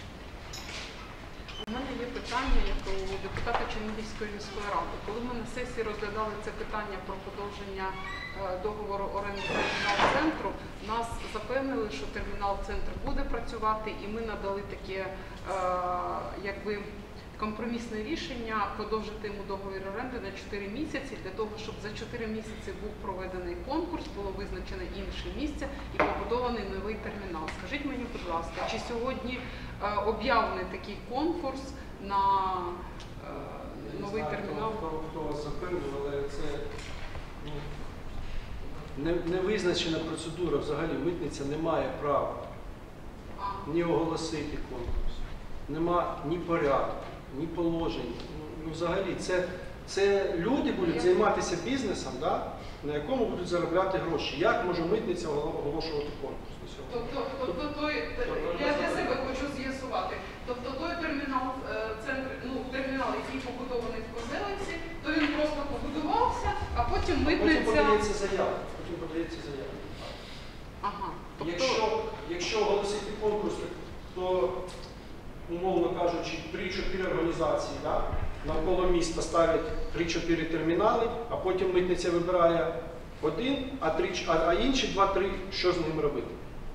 У мене є питання, як у депутата Чернігівської міської ради. Коли ми на сесії розглядали це питання про продовження договору оренди термінал-центру, нас запевнили, що термінал-центр буде працювати, і ми надали таке якби компромісне рішення продовжити йому договір оренди на 4 місяці, для того, щоб за 4 місяці був проведений конкурс, було визначене інше місце і побудований новий термінал. Скажіть мені, будь ласка, чи сьогодні об'явлений такий конкурс на новий термінал? Хто вас запевнив, але це не визначена процедура. Взагалі митниця не має права ні оголосити конкурс. Нема ні порядку, ні положень. Ну, взагалі, це люди будуть займатися бізнесом, да, на якому будуть заробляти гроші. Як може митниця оголошувати конкурс на сьогодні? Тобто я для себе хочу з'ясувати. Тобто той термінал, який побудований в Козелиці, то він просто побудувався, а потім митниця... Потім подається заява. Ага. Якщо оголосити конкурс, то, умовно кажучи, 3-4 організації, да, навколо міста ставлять 3-4 термінали, а потім митниця вибирає один, а інші 2-3, що з ним робити?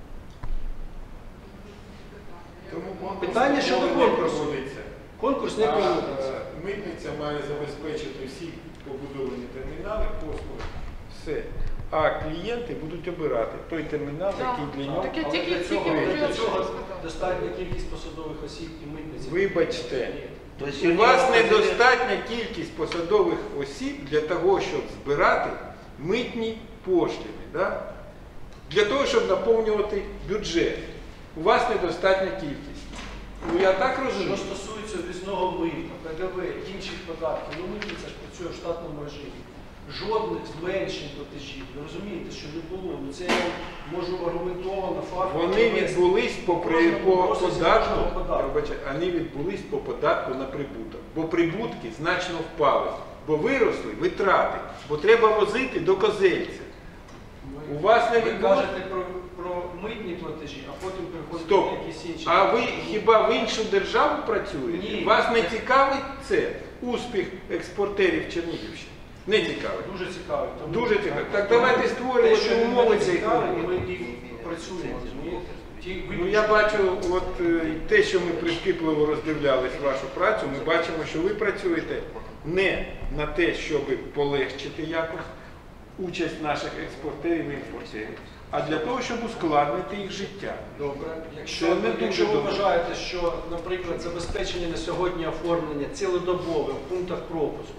Питання щодо конкурсу. Конкурс не проводиться. Митниця має забезпечити всі побудовані термінали, послуги, все. А клієнти будуть обирати той термінал, який для нього. Так я Але тільки для цього сказав. достатня кількість посадових осіб і митниці. Вибачте, Тобто у вас сьогодні недостатня кількість посадових осіб для того, щоб збирати митні пошлини. Да? Для того, щоб наповнювати бюджет. У вас недостатня кількість. Ну я так Що розумію. стосується ввізного мита, ПДВ, інших податків, ну митниця ж працює в штатному режимі. Жодних зменшень платежів. Ви розумієте, що не було. Ну, це я можу аргументовано, фактично. Вони відбулись по податку, податку. вони відбулись по податку на прибуток. Бо прибутки значно впали. Бо виросли витрати. Бо треба возити до Козельця. У вас не Ви відбулось. кажете про митні платежі, а потім переходите Стоп. на якісь інші. А ви хіба в іншу державу працюєте? Ні. Вас не цікавить це? Успіх експортерів Чернігівщини? Не цікавить. Дуже цікаво. Дуже цікаво. Так давайте створювати Те, що умови не цих цікавить, умов. ми і працюємо, розумієте? Ну я бачу, от те, що ми прискіпливо роздивлялись вашу працю, ми бачимо, що ви працюєте не на те, щоб полегшити якось участь наших експортерів і імпортерів, а для того, щоб ускладнити їх життя. Добре. Це не дуже Якщо ви добре. вважаєте, що, наприклад, забезпечення на сьогодні оформлення цілодобове в пунктах пропуску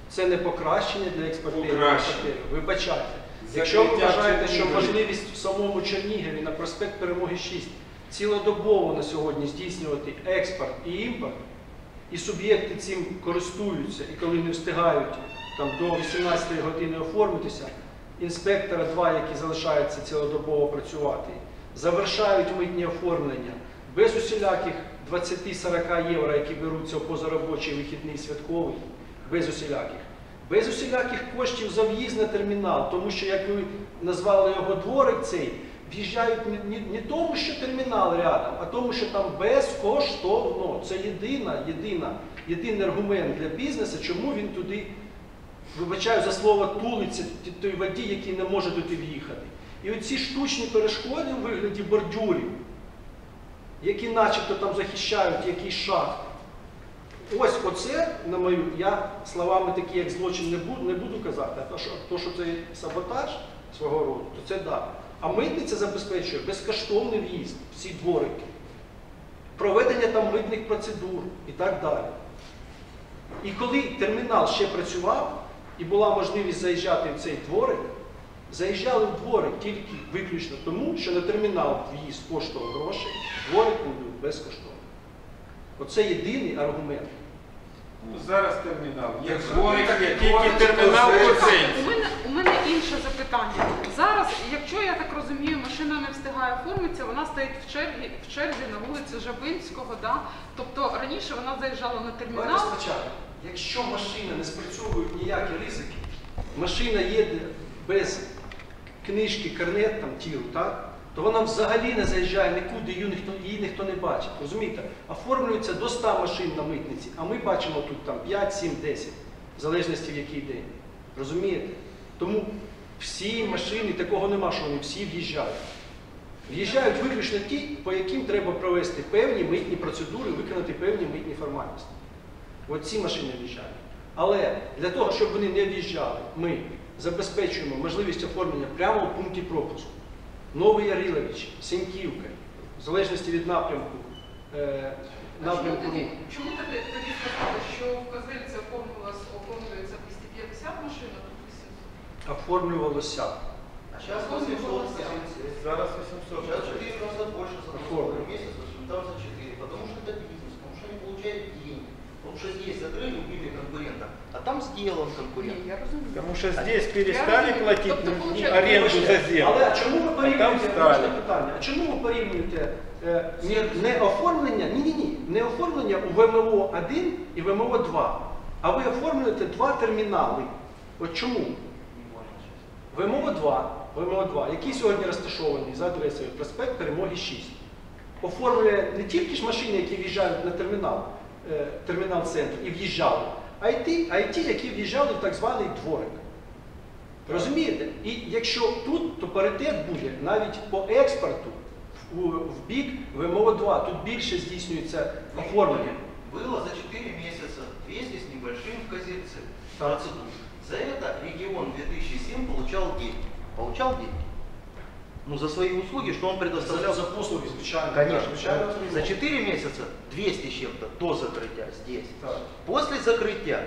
Це не покращення для експортера. Покращення. Вибачайте. Якщо ви Закриття вважаєте, що Чернігова. можливість в самому Чернігові на проспект Перемоги 6 цілодобово на сьогодні здійснювати експорт і імпорт, і суб'єкти цим користуються, і коли не встигають там, до 18-ї години оформитися, інспектора 2, які залишаються цілодобово працювати, завершають митні оформлення без усіляких 20-40 євро, які беруться в позаробочий вихідний святковий, без усіляких коштів за в'їзд на термінал, тому що, як ви назвали його дворик цей, в'їжджають не тому, що термінал рядом, а тому, що там безкоштовно. Це єдиний аргумент для бізнесу, чому він туди, вибачаю за слово, тулиться той воді, який не може туди в'їхати. І оці штучні перешкоди у вигляді бордюрів, які начебто там захищають якийсь шахт. Ось оце, на мою, я словами такі, як злочин, не буду казати, а то, що це саботаж свого роду, то це да. А митниця забезпечує безкоштовний в'їзд в ці дворики, проведення там митних процедур і так далі. І коли термінал ще працював, і була можливість заїжджати в цей дворик, заїжджали в дворик тільки виключно тому, що на термінал в'їзд коштував гроші, дворик був безкоштовний. Оце єдиний аргумент. Ну, зараз термінал. Є Так, дворик, так, є так, тільки так, термінал так, ліцензії. У мене інше запитання. Зараз, якщо я так розумію, машина не встигає оформитися, вона стоїть в черзі на вулиці Жабинського, да? Тобто раніше вона заїжджала на Давайте термінал. спочатку. Якщо машина не спрацьовують ніякі ризики, машина їде без книжки, карнет, там, тіл, так? То вона взагалі не заїжджає нікуди, її ніхто не бачить. Розумієте? Оформлюється до 100 машин на митниці, а ми бачимо тут там 5, 7, 10, в залежності в який день. Розумієте? Тому всі машини, такого нема, що вони всі в'їжджають. В'їжджають виключно ті, по яким треба провести певні митні процедури, виконати певні митні формальності. От ці машини в'їжджають. Але для того, щоб вони не в'їжджали, ми забезпечуємо можливість оформлення прямо у пункті пропуску. Новий Ярилович, Сеньківка, в залежності від напрямку руху. Чому тоді сказали, що в Козельці оформлюється 250 машин, а тут 800? Оформлювалося. А сейчас 800. Зараз 800. Сейчас 4 раза больше за Оформлено. месяц, там за 4. Потому что это бизнес, потому что они получают деньги. Потому что здесь закрыли, убили конкурента, а там сделан конкурент. Ні, я розумію. Потому что здесь перестали Я платить тобто, получается, аренду за землю. Але чому ви порівнюєте, стали. можна питання, а чому ви порівнюєте не оформлення, не оформлення у ВМО-1 і ВМО-2, а ви оформлюєте два термінали. От чому? ВМО-2, який сьогодні розташований за адресою проспект Перемоги 6, оформлює не тільки ж машини, які в'їжджають на термінал-центр і в'їжджали, а й ті, які в'їжджали в так званий дворик. Розумієте? І якщо тут, то паритет буде навіть по експорту в бік ВМО-2. Тут більше здійснюється оформлення. Было за 4 месяца 200 с небольшим в Козельце процедур. За это регион 2007 получал деньги. Получал деньги? Ну, за свои услуги, что он предоставлял? За послуги, звичайно. Конечно. Звичайно, За 4 месяца 200 с чем-то до закрытия здесь. Так. После закрытия,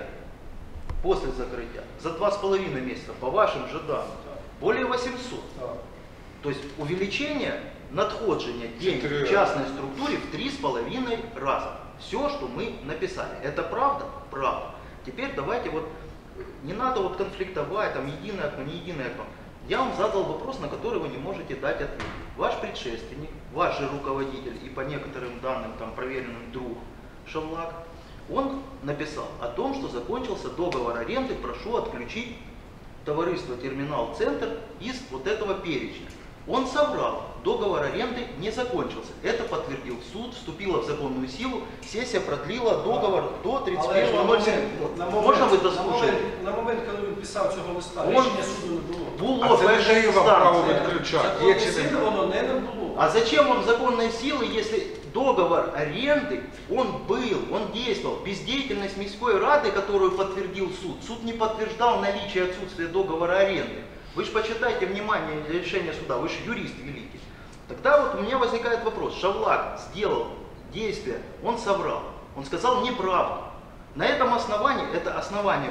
за 2,5 месяца, по вашим же данным, более 800. Так. То есть увеличение надходжения денег Четыре в частной структуре в 3,5 раза. Все, что мы написали. Это правда? Правда. Теперь давайте вот, не надо вот конфликтовать, там единое окно, не единое окно. Я вам задал вопрос, на который вы не можете дать ответ. Ваш предшественник, ваш же руководитель и по некоторым данным там проверенным друг Шавлак, он написал о том, что закончился договор аренды, прошу отключить товариство «Терминал-центр» из вот этого перечня. Он соврал, договор аренды не закончился. Это подтвердил суд, вступила в законную силу, сессия продлила договор до 31.07. Можно вы дослушаете? На момент, коли він писав цього листа, Он- рішення суду не було. Було А це не перша дає вам право інстанція. відключати. Є чи Законної сили немає? воно не було. А зачем он законной силы, если договор аренды, он был, он действовал? Бездеятельность Мирской Рады, которую подтвердил суд, суд не подтверждал наличие и отсутствие договора аренды. Вы же почитайте внимание решение суда, вы же юрист великий. Тогда вот у меня возникает вопрос. Шавлак сделал действие, он соврал, он сказал неправду. На этом основании, это основание было,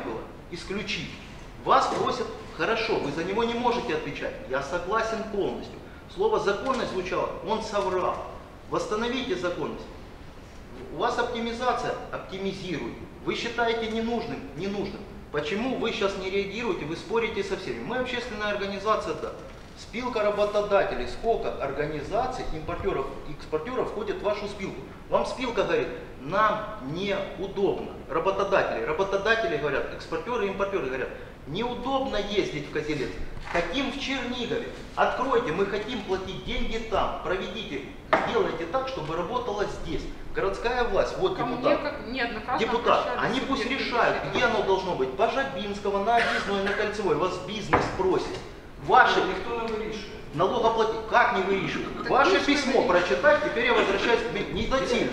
исключить. Вас просят, хорошо, вы за него не можете отвечать. Я согласен полностью. Слово «законность» звучало, он соврал. Восстановите законность. У вас оптимизация, оптимизируй. Вы считаете ненужным, ненужным. Почему вы сейчас не реагируете, вы спорите со всеми? Мы общественная организация, да. Спилка работодателей, сколько организаций, импортеров и экспортеров входит в вашу спилку? Вам спилка говорит, нам неудобно. Работодатели говорят, экспортеры и импортеры говорят, неудобно ездить в Козелец. Хотим в Чернигове. Откройте, мы хотим платить деньги там. Проведите, сделайте так, чтобы работало здесь. Городская власть, вот депутат. Они пусть решают, где оно должно быть. По Жабинского, на Объездной, на Кольцевой. Вас бизнес просит. Ваши налогоплательщики, как не вирішують? Ваше письмо прочитать, теперь я возвращаюсь к недоцільно.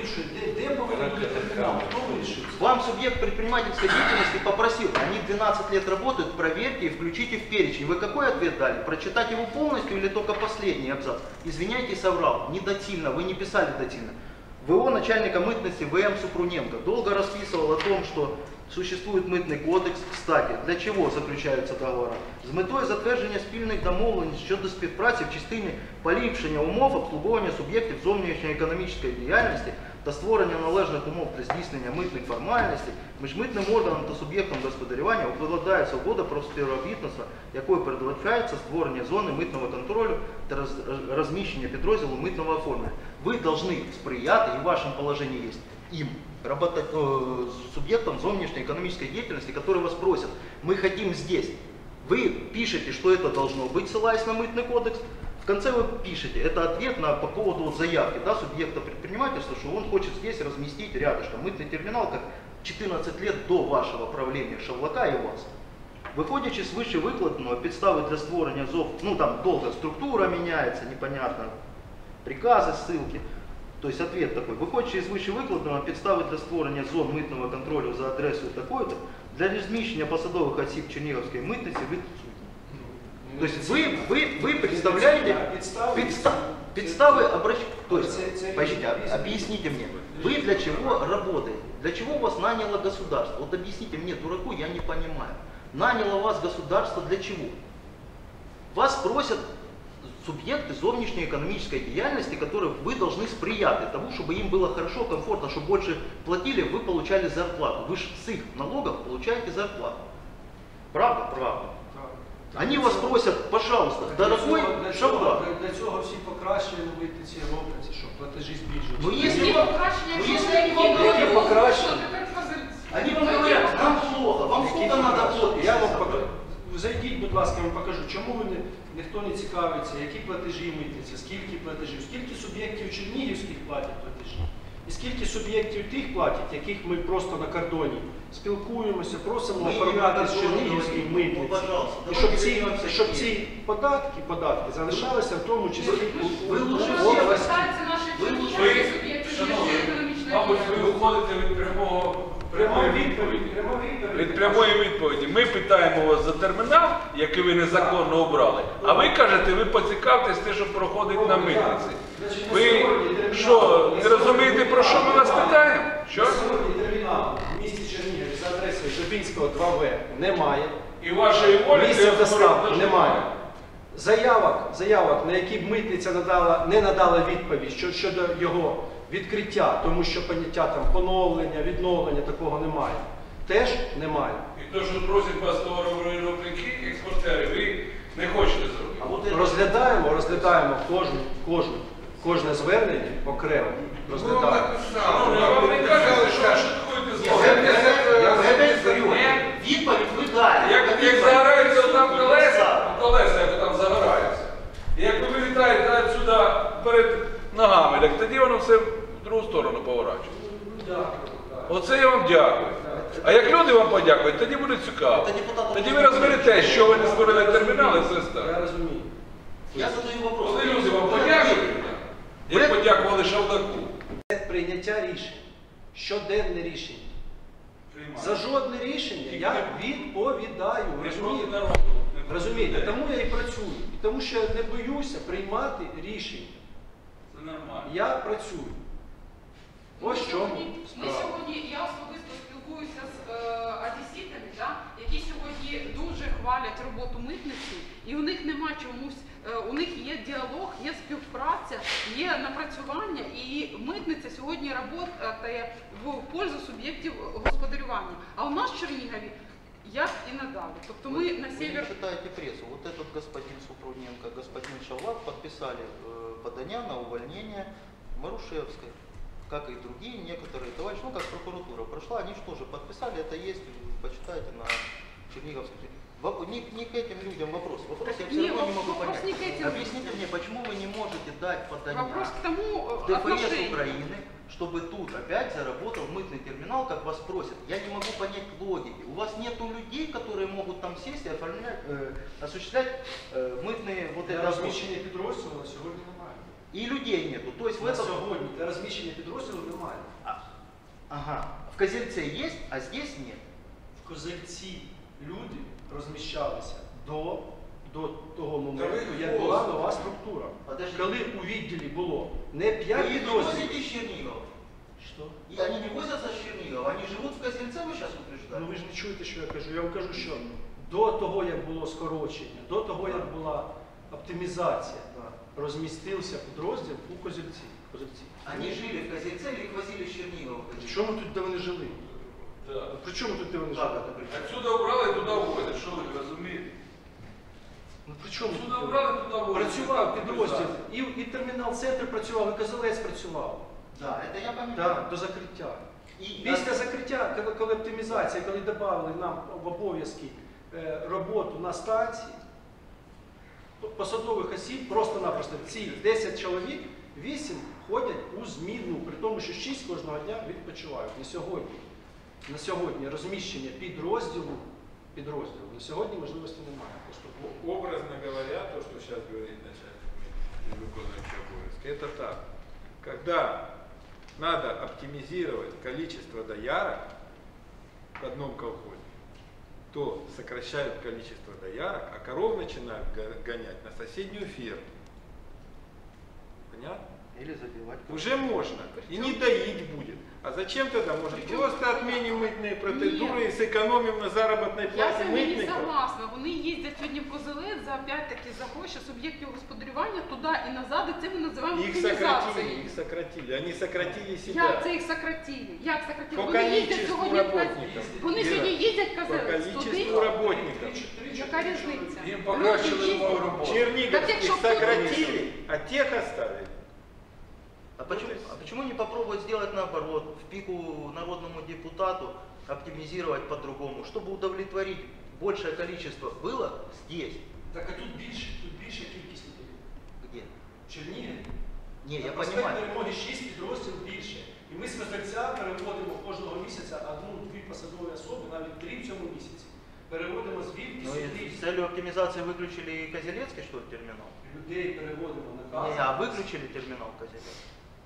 Вам субъект предпринимательской деятельности попросил, они 12 лет работают, проверьте и включите в перечень. Вы какой ответ дали? Прочитать его полностью или только последний абзац? Извиняйте, соврал. Недоцільно, вы не писали доцільно. ВО начальника митниці В.М. Супруненко долго расписывал о том, что существует митний кодекс. Кстати, для чого заключаються договори? З метою затвердження спільних домовленостей щодо співпраці в частині поліпшення умов обслуговування суб'єктів зовнішньої економічної діяльності та створення належних умов для здійснення митних формальностей між митним органом та суб'єктом господарювання укладається угода про співробітництво, якою передбачається створення зони митного контролю та розміщення підрозділу митного оформлення. Ви повинні сприяти, і в вашому положенні є, им, субъектом зовнішней экономической деятельности, которые вас просят, мы хотим здесь. Вы пишете, что это должно быть, ссылаясь на мытный кодекс. В конце вы пишете, это ответ по поводу вот заявки, да, субъекта предпринимательства, что он хочет здесь разместить рядышком мытный терминал, как 14 лет до вашего правления Шавлака и вас. Виходячи з вище викладеного, підстави для створення ЗОВ, ну там долго структура меняется, непонятно, приказы, ссылки. То есть ответ такой, выходячи из вищевикладеного, підстави для створення зон митного контролю за адресою такою-то, для розміщення посадових осіб Чернігівської митниці відсутні. То есть вы представляете підстави обращения. То есть, объясните мне, вы для чего работаете? Для чего вас наняло государство? Вот объясните мне, дураку, я не понимаю. Наняло вас государство для чего? Вас просят субъекты зовнішньої экономической деятельности, которых вы должны сприяти тому, чтобы им было хорошо, комфортно, чтобы больше платили, вы получали зарплату. Вы же с их налогов получаете зарплату. Правда? Правда. Они вас просят, пожалуйста, дорогой Шавлак. Для цього всі покращення на митниці робляться, щоб платежі збільшуються. Ну если покращення, они вам говорят, нам плохо, вам сколько надо платить. Я вам покажу. Зайдіть, будь ласка, я вам покажу, чому ніхто не цікавиться, які платежі митниці, скільки платежів, скільки суб'єктів чернігівських платять платежі, і скільки суб'єктів тих платять, яких ми просто на кордоні спілкуємося, просимо оформляти з чернігівської митниці. І щоб ці податки залишалися в тому числі у області. Мабуть, ви виходите від прямої відповіді. Ми питаємо вас за термінал, який ви незаконно обрали, а ви кажете, ви поцікавтесь те, що проходить на митниці. Ви що, не розумієте, про що ми вас питаємо? Що? Сьогодні термінал в місті Чернігові за адресою Жабинського 2В немає. І вашої волі Місця доставки немає. Заявок, на які б митниця не надала відповідь щодо його відкриття, тому що поняття там поновлення, відновлення, такого немає. Теж немає. І то, що просять вас товарові виробники, експортери, ви не хочете зробити. Розглядаємо кожне звернення окремо. Розглядаємо. Вам не кажуть, що ви шуткуєте з вами. Відповідь ви далі. Як загораються там колеса, як там загораються. І як ви вилітаєте сюди перед ногами, так тоді воно все в другу сторону поворачує. Оце я вам дякую. А як люди вам подякують, тоді буде цікаво. Тоді ви розберете, що ви не створили термінал і все стане. Я розумію. Я задаю вопрос. Коли люди вам подякують, як подякували Шавлаку. Це прийняття рішень. Щоденне рішення. За жодне рішення я відповідаю. Розумієте? Тому я і працюю. І тому що я не боюся приймати рішення. Це нормально. Я працюю. Ось чому. Ми сьогодні, я особисто спілкуюся з одеситами, роботу митниці, і у них нема чомусь, у них є діалог, є співпраця, є напрацювання, і митниця сьогодні працює в пользу суб'єктів господарювання. А у нас в Чернігові як і надалі. Тобто ми на Вы не север... читаете прессу. Вот этот господин Супруненко, господин Шавлак подписали подання на увольнение Марушевской, как и другие некоторые товарищи, ну как прокуратура прошла, они же тоже подписали, это есть, почитайте на Черниговской. Не к этим людям вопрос. Вопрос я все равно не могу понять. Объясните мне, почему вы не можете дать подание Вопрос к тому ДФС отношению. Украины, чтобы тут опять заработал мытный терминал, как вас просят. Я не могу понять логики. У вас нету людей, которые могут там сесть и оформлять, осуществлять мытные вот Для это розміщення підрозділу на сьогодні немає. И людей нету. То есть в На этом... сьогодні для розміщення підрозділу немає. Ага. В Козельце есть, а здесь нет. В Козельці люди розміщалися до того моменту, як була нова структура. Подождите. Коли у відділі було не 5 Вы их підрозділів. возите из Чернигова. Що? И они не возятся с Чернигова, они живут в Козельце, вы сейчас Ну утверждаете? ви ж не чуєте, що я кажу. Я вам кажу, що до того, як було скорочення, до того, як була оптимізація, розмістився підрозділ у Козельці. Они жили в Козельце или их возили с Чернигова? При чому тут, де вони жили? При чому тут, де вони Как жили? это причем? Отсюда убрали, туди вводять, що ви розумієте? Ну при чому тут? Отсюда убрали, туди вводять. Працював підрозділ, і термінал-центр працював, і Козелець працював. Да, это я понимаю. Так, до закриття. И Після закриття, коли оптимізація, коли додали нам в обов'язки роботу на станції, посадових осіб просто-напросто ці 10 чоловік, 8 ходять у зміну, при тому, що 6 кожного дня відпочивають. На сьогодні розміщення підрозділу на сьогодні можливості немає. Образно говоря, то, что сейчас говорит начальник выполняющий обовязки, это так. Когда надо оптимизировать количество доярок в одном колхозе, то сокращают количество доярок, а коров начинают гонять на соседнюю ферму. Понятно? Или забивать. Уже можно. И не доить будет. А зачем тогда? Может, просто отменим мытные процедуры и сэкономим на заработной Я плате з ними не мытников? согласна. Вони їздять сьогодні в Козелець за опять-таки за гроші суб'єктів господарювання туди і назад, і це ми називаємо Их оптимізацією. сократили. Они сократили Як себя. це їх сократили? Як сократили? По Вони їздять количеству сьогодні в работников. Вони сьогодні їздять в По Козелець туди. количеству работников. Яка різниця? Їм покращили Люди умови їздять. роботи. Так Черниговских якщо сократили, а тех оставили. А почему не попробовать сделать наоборот, в пику народному депутату оптимизировать по-другому, чтобы удовлетворить большее количество было здесь? Так а тут більша кількість людей. Где? В Чернігові. Не, я На проспект понимаю. Перемоги 6 підрозділів більше. І ми з Козельця переводимо кожного місяця 1-2 посадові особи, навіть 3 в цьому місяці. Переводимо звідки Ну сюди. и с целью оптимизации выключили и Козелецкий, что ли, терминал? Людей переводимо на Не, касу. а выключили терминал Козелецкий.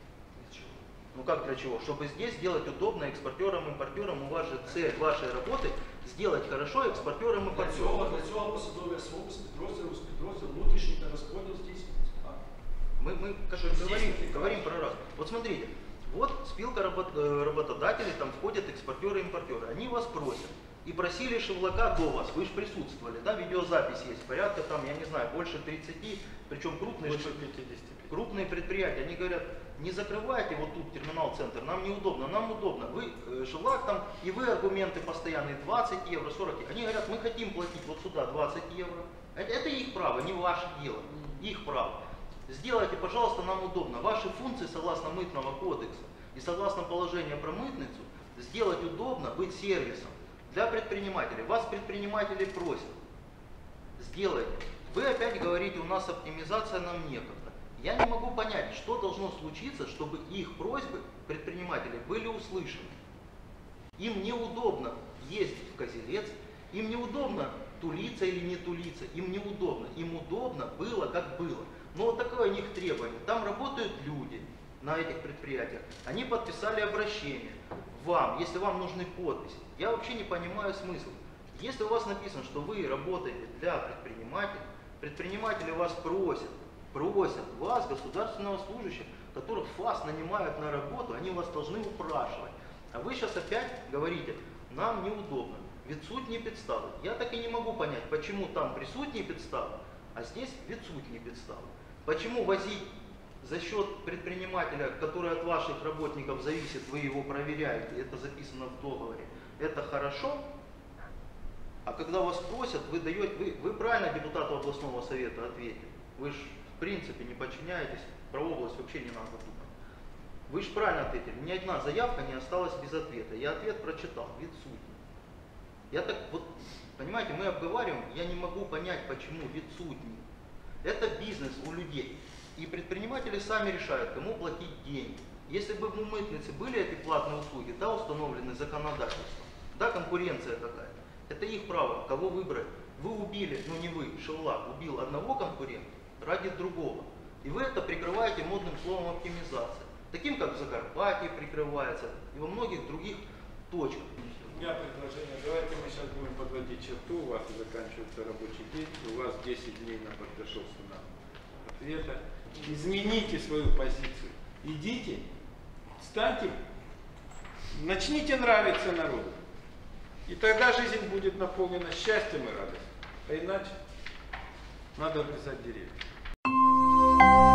Ну как для чего? Чтобы здесь сделать удобно экспортерам, импортерам. У вас же цель вашей работы сделать хорошо экспортерам, Для цього импортерам. посадові особи з підрозділу внутрішній та розподіл здійснюється. Так? Мы как бы говорим про раз. Вот смотрите, вот спилка работодателей, там входят экспортеры и импортеры. Они вас просят. И просили Шевлака до вас, вы же присутствовали, да, видеозапись есть, порядка там, я не знаю, больше 30, причем крупные, Больше 55. крупные предприятия, они говорят, не закрывайте вот тут терминал-центр, нам неудобно, нам удобно. Вы, Шевлак там, и вы аргументы постоянные, 20 евро, 40 евро. Они говорят, мы хотим платить вот сюда 20 евро. Это их право, не ваше дело, их право. Сделайте, пожалуйста, нам удобно. Ваши функции, согласно мытного кодекса и согласно положению про мытницу, сделать удобно, быть сервисом для предпринимателей. Вас предприниматели просят. Сделайте. Вы опять говорите, у нас оптимизация, нам некогда. Я не могу понять, что должно случиться, чтобы их просьбы предпринимателей были услышаны. Им неудобно ездить в Козелец, им неудобно тулиться или не тулиться, им неудобно. Им удобно было, как было. Но вот такое у них требование. Там работают люди на этих предприятиях. Они подписали обращение вам, если вам нужны подписи. Я вообще не понимаю смысл. Если у вас написано, что вы работаете для предпринимателей, предприниматели вас просят вас, государственного служащего, которых вас нанимают на работу, они вас должны упрашивать. А вы сейчас опять говорите, нам неудобно. відсутні підстави. Я так и не могу понять, почему там присутні підстави, а здесь відсутні підстави. Почему возить за счет предпринимателя, который от ваших работников зависит, вы его проверяете, это записано в договоре, это хорошо, а когда вас просят, вы даете, вы правильно депутату областного совета ответили, вы же в принципе не подчиняетесь, про область вообще не надо думать. Вы же правильно ответили, ни одна заявка не осталась без ответа, я ответ прочитал, відсутні. Я так вот, понимаете, мы обговариваем, я не могу понять, почему відсутні. Это бизнес у людей. И предприниматели сами решают, кому платить деньги. Если бы в мытнице были эти платные услуги, да, установлены законодательством, да, конкуренция какая-то, это их право, кого выбрать. Вы убили, ну не вы, Шевлак, убил одного конкурента ради другого. И вы это прикрываете модным словом оптимизация. Таким, как в Закарпатье прикрывается и во многих других точках. У меня предложение, давайте мы сейчас будем подводить черту, у вас заканчивается рабочий день, у вас 10 дней на подготовку на ответа. Измените свою позицию. Идите, станьте, начните нравиться народу. И тогда жизнь будет наполнена счастьем и радостью. А иначе надо обрезать деревья.